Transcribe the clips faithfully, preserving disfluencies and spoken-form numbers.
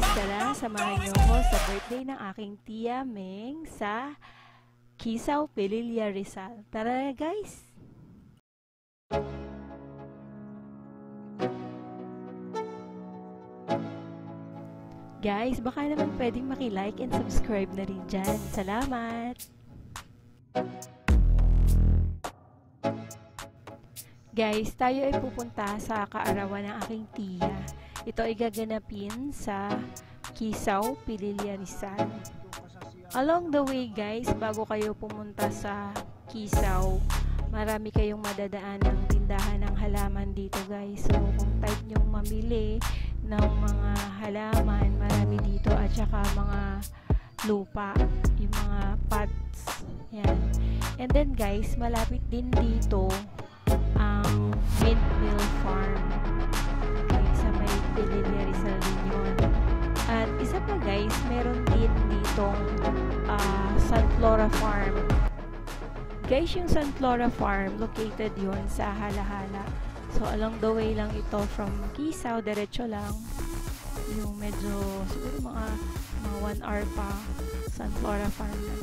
guys, tara, samahan niyo ako sa birthday ng aking tiya Meng sa Quisao, Pililla Rizal. Tara na guys! Guys, baka naman pwedeng maki-like and subscribe na rin dyan. Salamat! Guys, tayo ay pupunta sa kaarawan ng aking tiya. Ito ay gaganapin sa Quisao, Pililla Rizal. Along the way guys, bago kayo pumunta sa Quisao, marami kayong madadaan ng tindahan ng halaman dito guys. So kung type nyong mamili ng mga halaman, marami dito, at saka mga lupa, yung mga pots. Yan. And then guys, malapit din dito ang windmill farm. Okay, sa may Pililla Rizal din yun. At isa pa guys, meron din ditong uh, Sunflora farm. Guys, yung Sunflora farm, located yun sa Hala-Hala. So along the way lang ito from Quisao, diretso lang. Yung medyo, siguro mga, mga one hour pa, Sunflora farm na.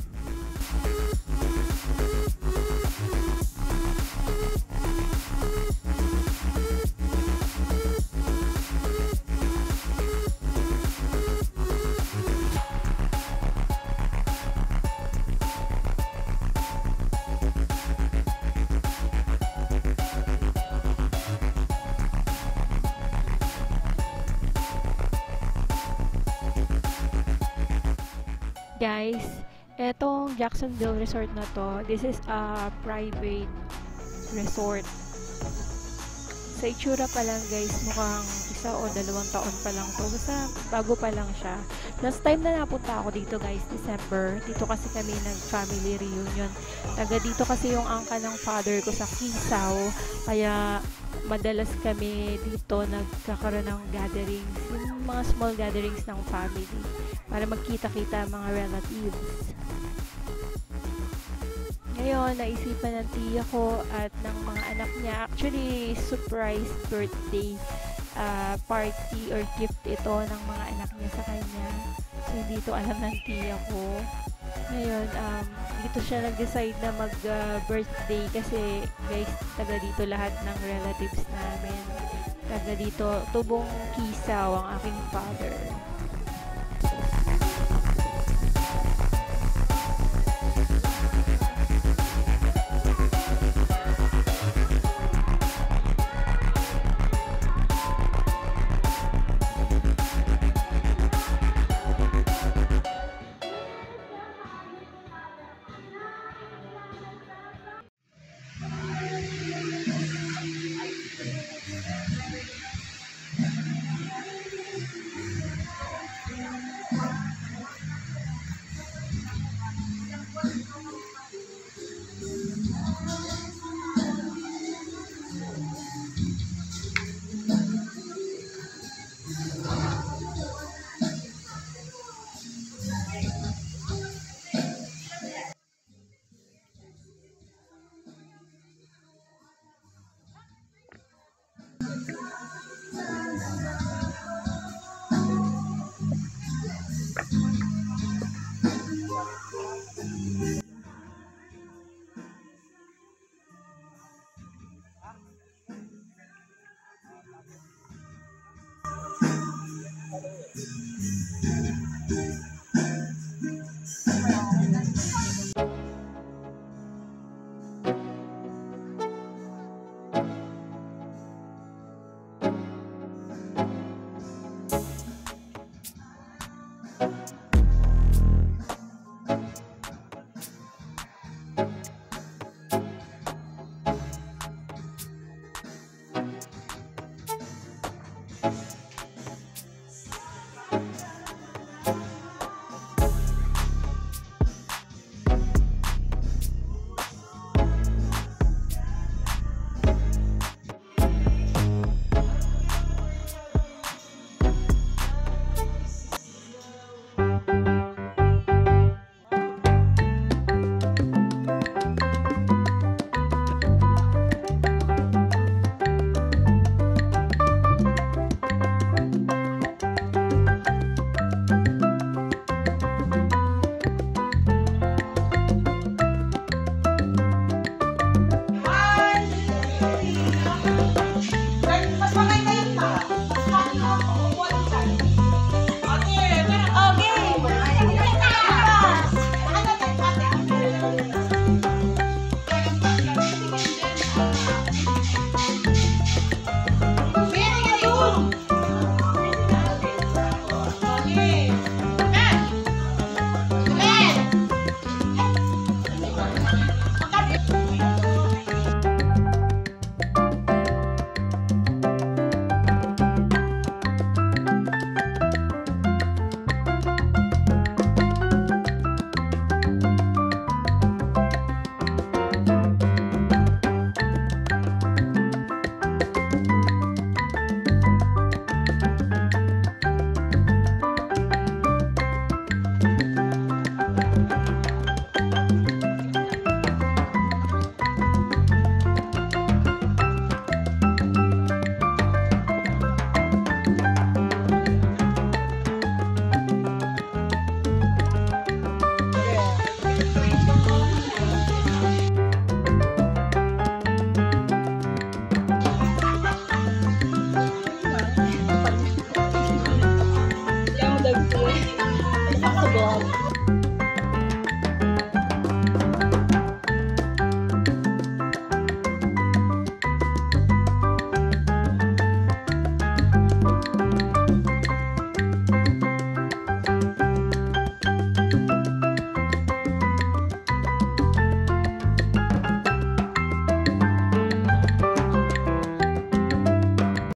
Guys, etong Jacksonville Resort na to, this is a private resort. Sa itsura pa lang guys, mukhang isa o dalawang taon pa lang to. Basta bago pa lang siya. Last time na napunta ako dito guys, December. Dito kasi kami nag-family reunion. Taga dito kasi yung angka ng father ko sa Quisao. Kaya madalas kami dito nagkakaroon ng gatherings. Yung mga small gatherings ng family. Para magkita-kita mga relatives. Ngayon, naisipan ng tiya ko at ng mga anak niya. Actually, surprise birthday uh, party or gift ito ng mga anak niya sa kanya. So, hindi ito alam ng tiya ko. Ngayon, um, dito siya nag-decide na mag-birthday uh, kasi guys, taga dito lahat ng relatives namin. Taga dito, tubong Quisao ang aking father.